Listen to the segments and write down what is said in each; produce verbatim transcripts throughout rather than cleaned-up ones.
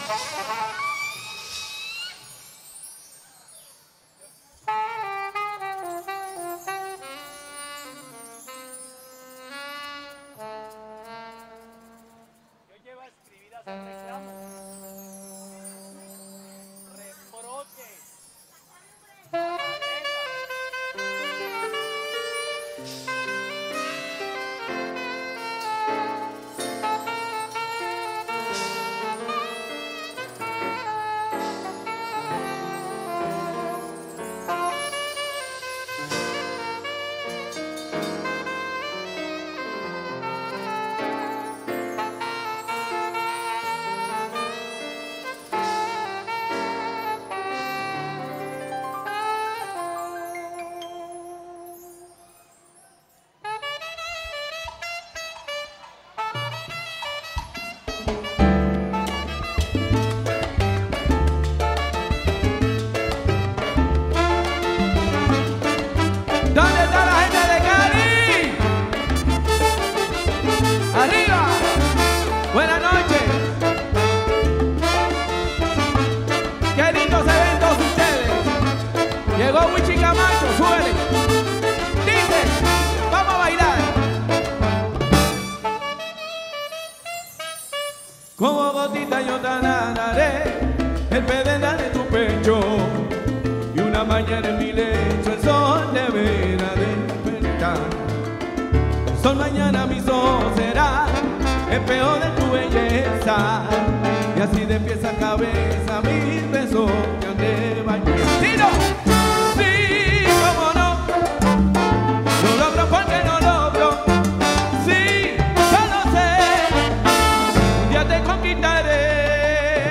Como gotita yo te nanaré el pedernal de tu pecho, y una mañana en mi lecho el sol deberá despertar. El sol mañana mi sol será el peor de tu belleza, y así de pies a cabeza mis besos te han de bañar. ¡Sí, no! ¡Sí, cómo no! Lo logro porque no logro. Sí, solo sé, un día te conquistaré.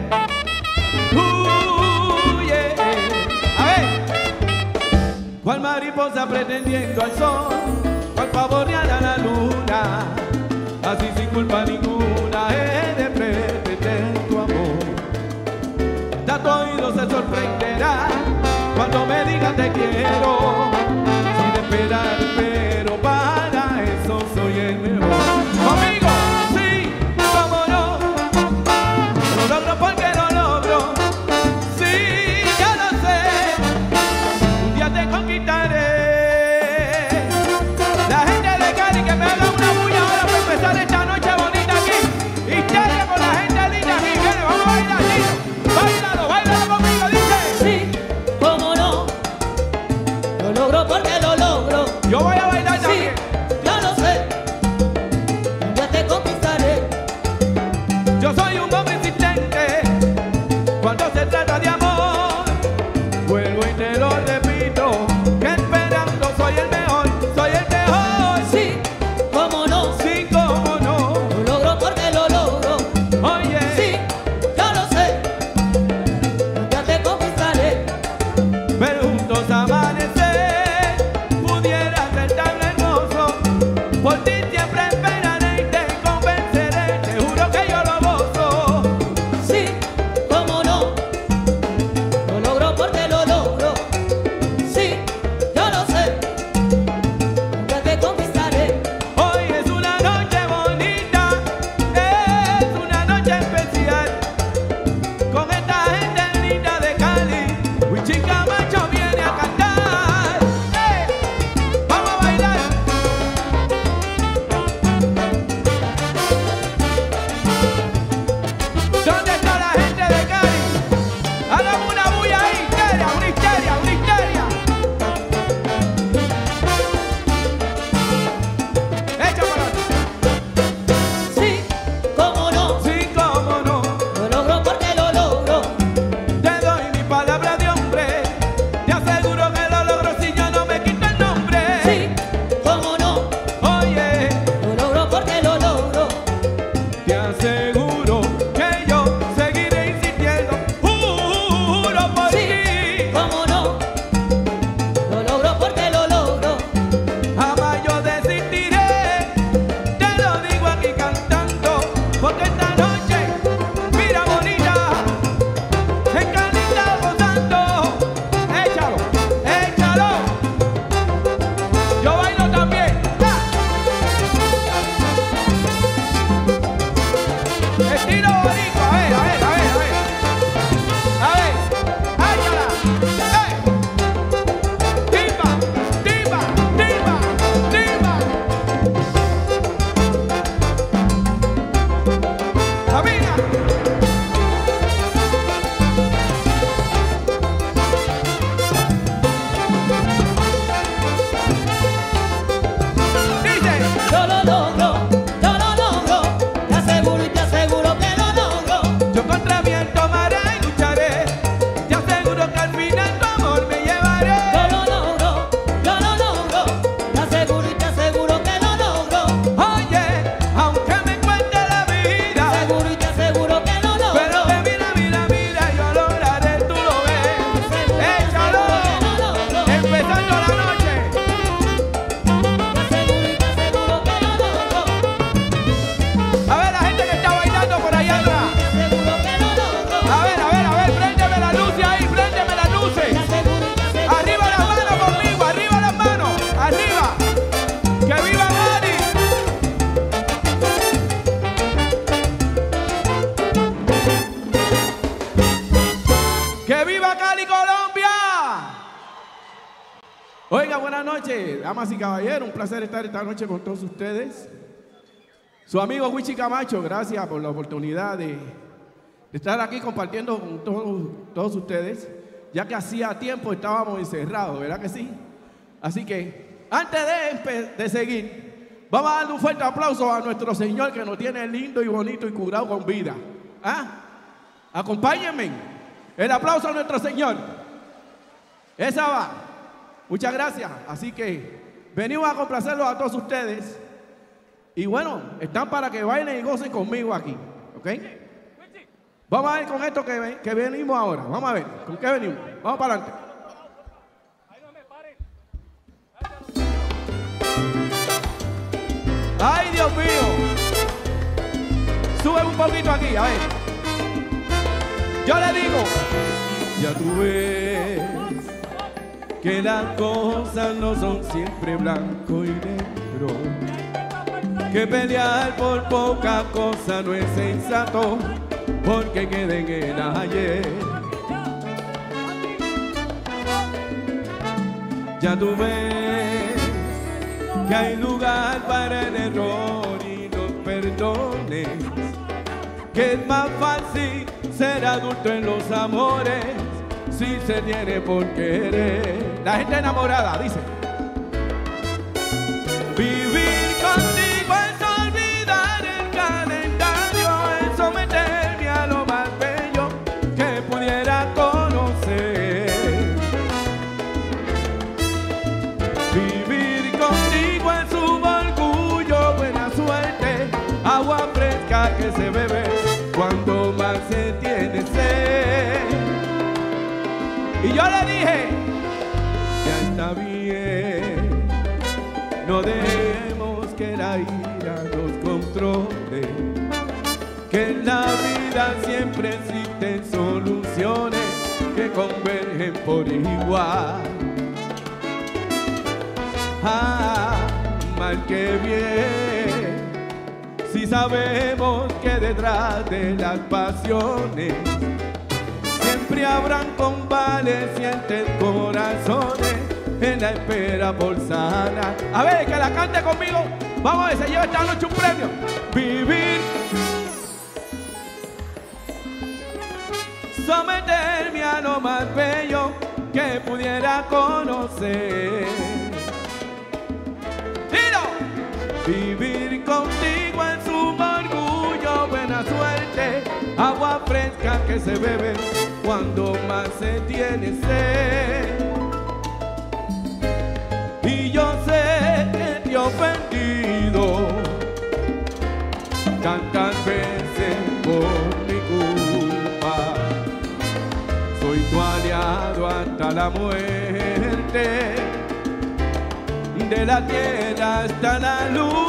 Uh, yeah. A ver, cual mariposa pretendiendo al sol, cual pavoneada la luna, así sin culpa ninguna he de pretender tu amor. Ya tu oído se sorprenderá cuando me digas te quiero, sin esperar, pero para eso soy el mejor. Conmigo, sí, cómo no, lo logro porque lo logro. Sí, ya lo sé, un día te conquistaré. La gente de Oiga, buenas noches, damas y caballeros, un placer estar esta noche con todos ustedes. Su amigo Wichi Camacho, gracias por la oportunidad de, de estar aquí compartiendo con todos, todos ustedes, ya que hacía tiempo estábamos encerrados, ¿verdad que sí? Así que, antes de, de seguir, vamos a darle un fuerte aplauso a nuestro Señor que nos tiene lindo y bonito y curado con vida. ¿Ah? Acompáñenme, el aplauso a nuestro Señor. Esa va. Muchas gracias. Así que venimos a complacerlos a todos ustedes. Y bueno, están para que bailen y gocen conmigo aquí. ¿Ok? Vamos a ver con esto que, que venimos ahora. Vamos a ver, ¿con qué venimos? Vamos para adelante. ¡Ay, Dios mío! Sube un poquito aquí, a ver. Yo le digo, ya tú ves que las cosas no son siempre blanco y negro, que pelear por poca cosa no es sensato, porque queda en el ayer. Ya tú ves que hay lugar para el error y los perdones, que es más fácil ser adulto en los amores si se tiene por querer. La gente enamorada dice: vivir contigo es olvidar el calendario, es someterme a lo más bello que pudiera conocer. Vivir contigo es un orgullo, buena suerte, agua fresca que se bebe cuando más se tiene sed. Y yo le dije, ya está bien, no dejemos que la ira nos controle, que en la vida siempre existen soluciones que convergen por igual. Ah, mal que bien, si sabemos que detrás de las pasiones siempre habrán convalecientes corazones en la espera por sanar. A ver, que la cante conmigo. Vamos a ver, se lleva esta noche un premio. Vivir, someterme a lo más bello que pudiera conocer. ¡Tiro! Vivir contigo es un orgullo, buena suerte, agua fresca que se bebe cuando más se tiene sed. Y yo sé que te he ofendido tantas veces por mi culpa. Soy tu aliado hasta la muerte, de la tierra hasta la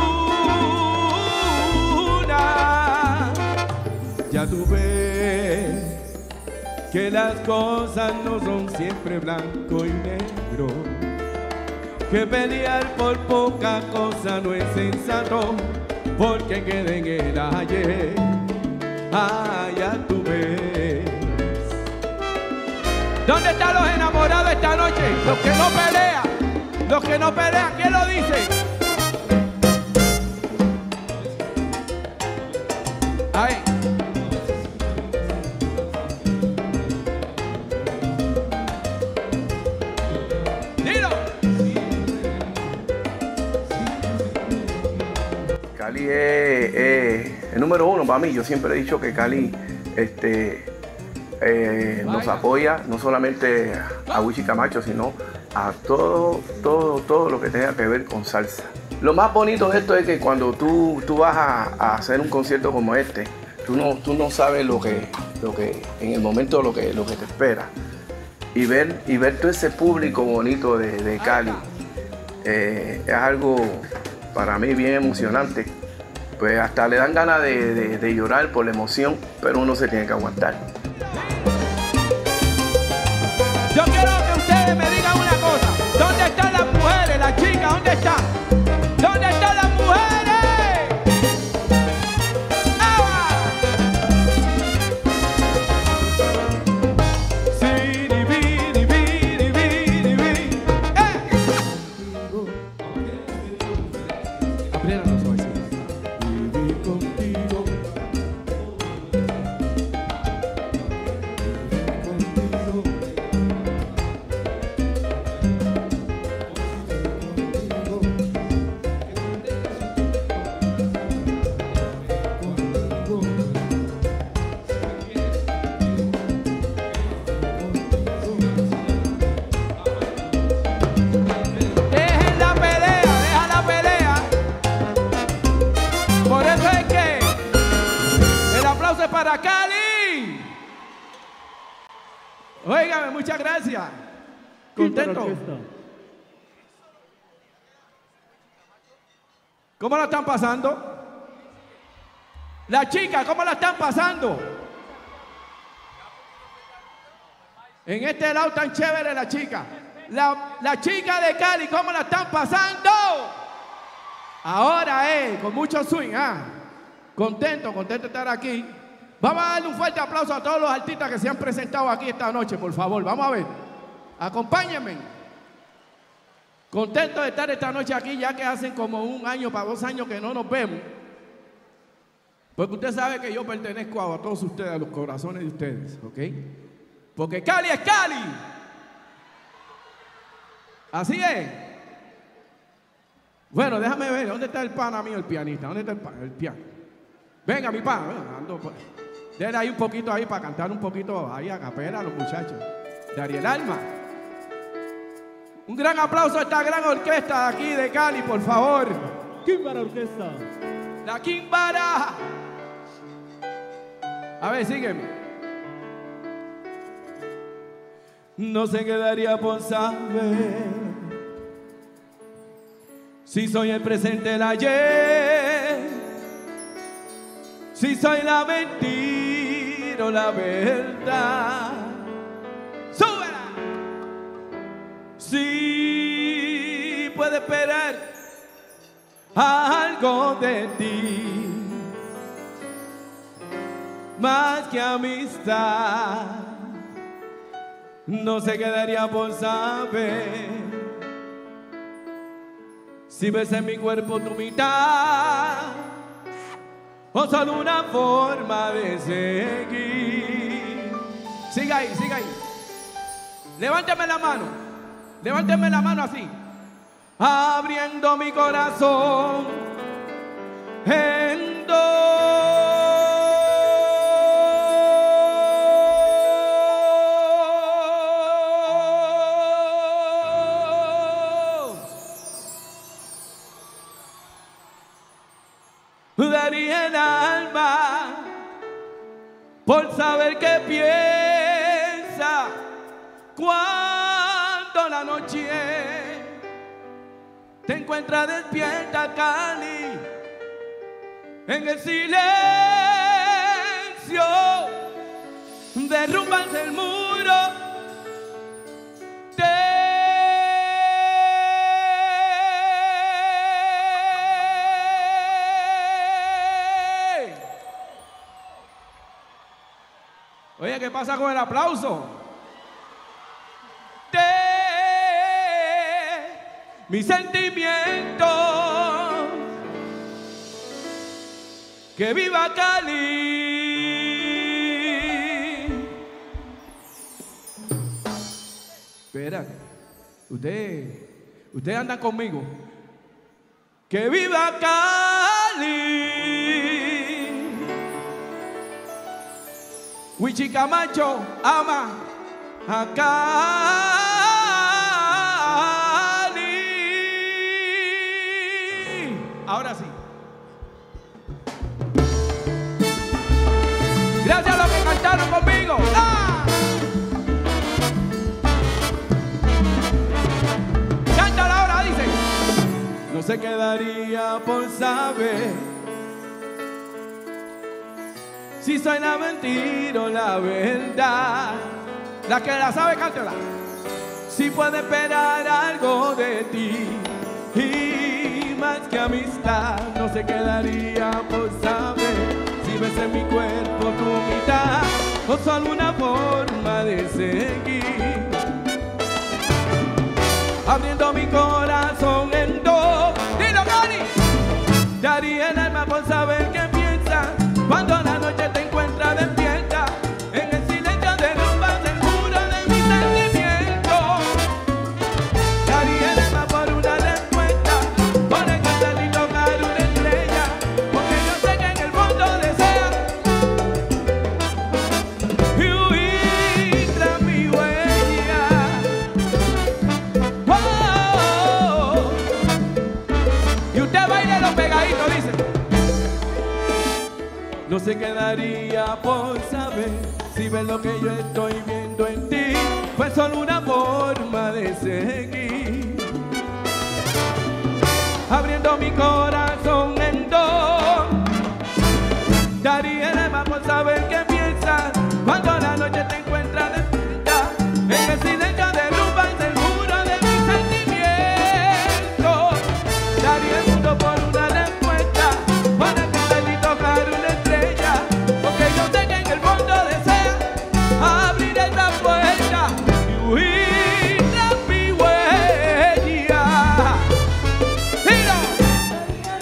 luna. Ya tú ves que las cosas no son siempre blanco y negro, que pelear por poca cosa no es sensato, porque queda en el ayer. Ah, ya tú ves. ¿Dónde están los enamorados esta noche? Los que no pelean, los que no pelean, ¿quién lo dice? Ahí. el número uno para mí. Yo siempre he dicho que Cali este, eh, nos apoya, no solamente a Wichi Camacho, sino a todo, todo, todo lo que tenga que ver con salsa. Lo más bonito de esto es que cuando tú, tú vas a, a hacer un concierto como este, tú no, tú no sabes lo que, lo que, en el momento lo que, lo que te espera. Y ver, y ver todo ese público bonito de, de Cali eh, es algo para mí bien emocionante. Pues hasta le dan ganas de, de, de llorar por la emoción, pero uno se tiene que aguantar. Yo quiero que ustedes me digan una cosa. ¿Dónde están las mujeres, las chicas? ¿Dónde están? ¿Dónde están las mujeres? ¡Ah! Sí, di, bi, di, bi, di, bi, di, bi. ¡Eh! Abrieron los ojos. Vivir contigo. Dejen la pelea, deja la pelea. Por eso es que el aplauso es para Cali. Óigame, muchas gracias. Contento. ¿Cómo la están pasando? Las chicas, ¿cómo la están pasando? En este lado tan chévere la chica. La, la chica de Cali, ¿cómo la están pasando? Ahora, eh, con mucho swing, ah. Contento, contento de estar aquí. Vamos a darle un fuerte aplauso a todos los artistas que se han presentado aquí esta noche, por favor. Vamos a ver. Acompáñenme. Contento de estar esta noche aquí, ya que hacen como un año para dos años que no nos vemos. Porque usted sabe que yo pertenezco a todos ustedes, a los corazones de ustedes, ¿ok? Porque Cali es Cali. Así es. Bueno, déjame ver, ¿dónde está el pana mío, el pianista? ¿Dónde está el, pan, el piano? Venga, mi pana, venga, ando por... Denle ahí un poquito ahí para cantar un poquito ahí a capela a los muchachos. De Ariel Alma. Un gran aplauso a esta gran orquesta de aquí de Cali, por favor. Quimbara Orquesta. La Quimbara. A ver, sígueme. No se quedaría por saber si soy el presente del ayer, si soy la mentira o la verdad. ¡Súbela! Si puede esperar algo de ti, más que amistad, no se quedaría por saber si ves en mi cuerpo tu mitad o solo una forma de seguir. Siga ahí, siga ahí. Levántame la mano, levántame la mano así. Abriendo mi corazón en dos. Daría el alma por saber qué piensa cuando la noche te encuentra despierta, Cali, en el silencio derrumbas el muro de Oye, ¿qué pasa con el aplauso? De mis sentimientos, que viva Cali. Espera, usted, ustedes andan conmigo. Que viva Cali. Wichi Camacho ama a Cali. Ahora sí. Gracias a los que cantaron conmigo. ¡Ah! Cántala ahora, dice. No se quedaría por saber si soy la mentira o la verdad. La que la sabe, cántala. Si puede esperar algo de ti y más que amistad, no se quedaría por saber si ves en mi cuerpo tu mitad o solo una forma de seguir. Abriendo mi corazón en dos. Dilo, Cali. Daría el alma por saber qué piensas cuando la noche te encuentra despierta. En el silencio de un más seguro de mis sentimientos. Daría el alma por una respuesta, por encontrar y tocar una estrella, porque yo sé que en el fondo deseas huir tras mi huella. Oh, y usted baila los pegaditos, dice. No se quedaría por saber si ves lo que yo estoy viendo en ti. Fue solo una forma de seguir. Abriendo mi corazón en dos. Daría el alma por saber qué piensas cuando la noche te encuentra despierta. En el silencio de rumba y seguro de mis sentimientos. Daría el mundo por una respuesta, para cantar y tocar una estrella, porque yo sé que en el fondo desea abrir esta puerta y huir tras mi huella. ¡Tiro!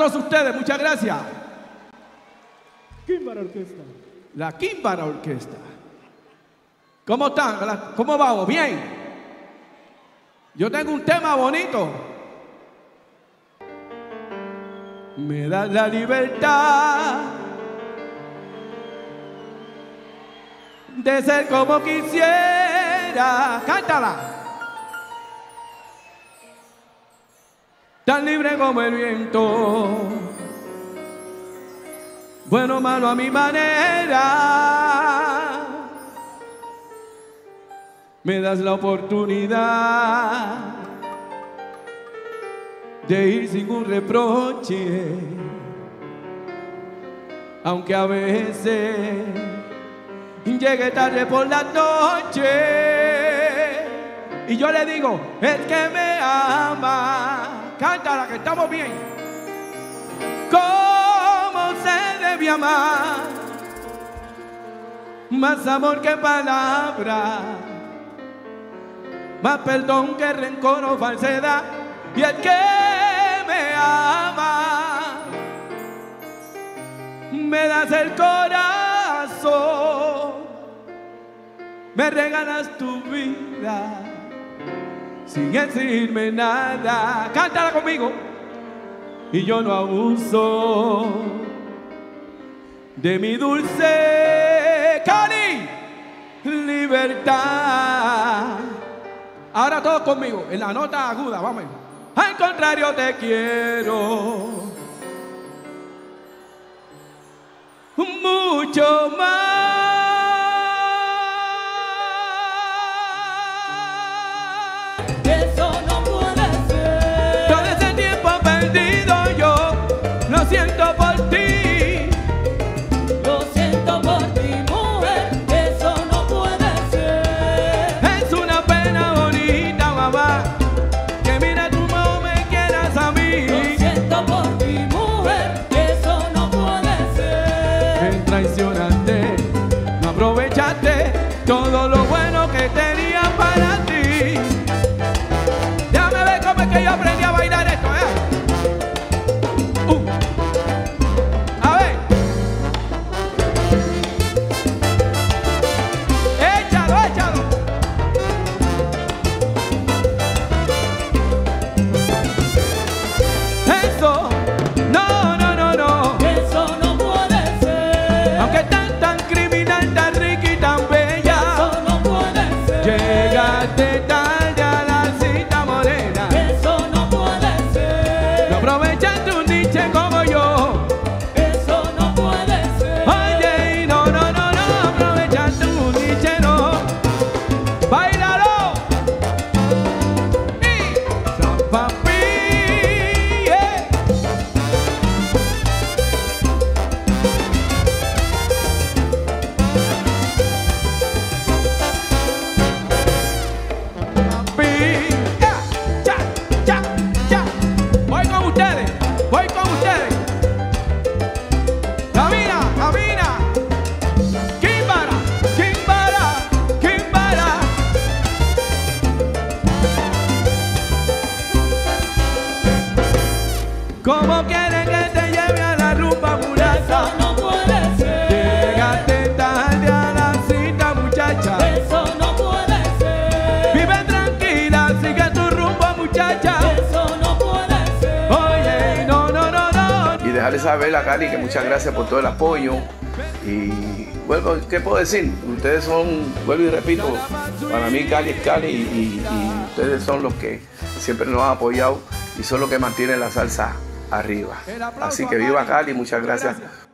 todos ustedes, muchas gracias. Químbara Orquesta. La Químbara Orquesta. ¿Cómo están? ¿Cómo vamos? ¿Bien? Yo tengo un tema bonito. Me das la libertad de ser como quisiera. Cántala. Tan libre como el viento, bueno o malo a mi manera. Me das la oportunidad de ir sin un reproche, aunque a veces llegue tarde por la noche. Y yo le digo, el que me ama, cántala que estamos bien. ¿Cómo se debe amar? Más amor que palabras, más perdón que rencor o falsedad. Y el que me ama, me das el corazón, me regalas tu vida sin exigirme nada. Cántala conmigo. Y yo no abuso de mi dulce Cali libertad. Ahora todos conmigo, en la nota aguda, vamos. Al contrario te quiero mucho más. Eso no puede ser. Todo ese tiempo perdido yo lo siento por ti. Lo siento por ti, mujer. Eso no puede ser. Es una pena bonita, mamá, que mira tú no me quieras a mí. Lo siento por ti, mujer. Eso no puede ser. Me traicionaste, no aprovechaste todo lo bueno que tenía para ti. Déjame ver cómo es que yo aprendí a bailar esto, ¿eh? Uh. A ver. Échalo, échalo. Eso, no, no, no, no. Eso no puede ser. Aunque tan, tan criminal, tan rica y tan bella, Eso no puede ser. llegaste tarde a la cita morena. Eso no puede ser. No aprovechaste un niche como yo. Eso no puede ser. Oye, no, no, no, no aprovechaste un niche, no. ¡Báilalo! Y San Papi, yeah. Papi, yeah. Ya, ya, ya. Voy con ustedes, voy con ustedes. Camina, camina. Químbara, Químbara, Químbara. ¿Cómo quieren que te lleve a la rumba mulata? Eso no puede ser. Llegaste tarde a la cita, muchacha. Eso no puede ser. Vive tranquila, sigue tu rumbo, muchacha. Eso no puede ser. Oye, no, no, no, no. Y dejarle saber a Cali que muchas gracias por todo el apoyo. Y bueno, ¿qué puedo decir? Ustedes son, vuelvo y repito, para mí Cali es Cali y, y- y ustedes son los que siempre nos han apoyado y son los que mantienen la salsa arriba. Así que viva Cali, muchas gracias